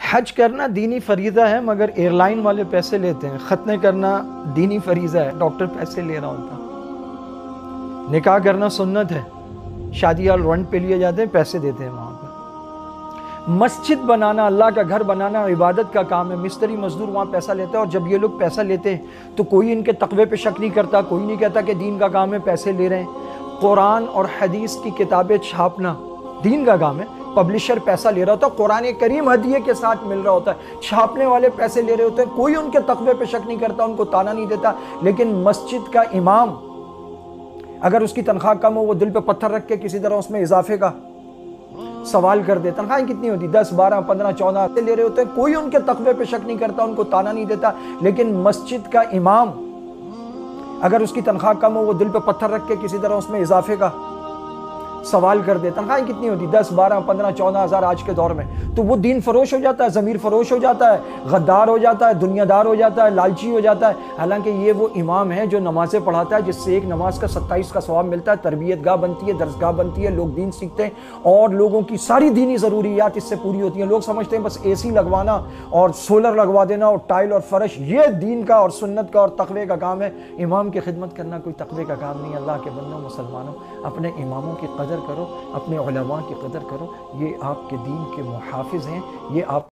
हज करना दीनी फरीज़ा है, मगर एयरलाइन वाले पैसे लेते हैं। खतने करना दीनी फरीज़ा है, डॉक्टर पैसे ले रहा होता। निकाह करना सुन्नत है, शादी और रेंट पे लिए जाते हैं, पैसे देते हैं वहाँ पर। मस्जिद बनाना, अल्लाह का घर बनाना इबादत का काम है। मिस्त्री मजदूर वहाँ पैसा लेता है, और जब ये लोग पैसा लेते हैं तो कोई इनके तकवे पे शक नहीं करता, कोई नहीं कहता कि दीन का काम है, पैसे ले रहे हैं। कुरान और हदीस की किताबें छापना दीन का काम है, पब्लिशर पैसा ले रहा होता है, कुरान करीम हदिये के साथ मिल रहा होता है, छापने वाले पैसे ले रहे होते हैं, कोई उनके तकवे पे शक नहीं करता, उनको ताना नहीं देता। लेकिन मस्जिद का इमाम अगर उसकी तनख्वाह कम हो, वो दिल पे पत्थर रख के किसी तरह उसमें इजाफे का सवाल कर दे। तनख्वाहें कितनी होती, 10, 12, 15, 14 ले रहे होते हैं, कोई उनके तकवे पे शक नहीं करता, उनको ताना नहीं देता। लेकिन मस्जिद का इमाम अगर उसकी तनख्वाह कम हो, वो दिल पे पत्थर रख के किसी तरह उसमें इजाफे का सवाल कर दे। तनख्वाहें कितनी होती, 10, 12, 15, 14 हज़ार आज के दौर में, तो वो दीन फरोश हो जाता है, ज़मीर फरोश हो जाता है, गद्दार हो जाता है, दुनियादार हो जाता है, लालची हो जाता है। हालांकि ये वो इमाम है जो नमाज़ें पढ़ाता है, जिससे एक नमाज का 27 का सवाब मिलता है, तरबियत गाह बनती है, दरसगाह बनती है, लोग दीन सीखते हैं और लोगों की सारी दीनी ज़रूरियात इससे पूरी होती हैं। लोग समझते हैं बस AC लगवाना और सोलर लगवा देना और टाइल और फर्श, ये दीन का और सुन्नत का और तकवे का काम है। इमाम की खिदमत करना कोई तकवे का काम नहीं है। अल्लाह के बंदों मुसलमानों, अपने इमामों की कदर करो, अपने उलमा की कदर करो। ये आपके दीन के मुहाफिज हैं, ये आप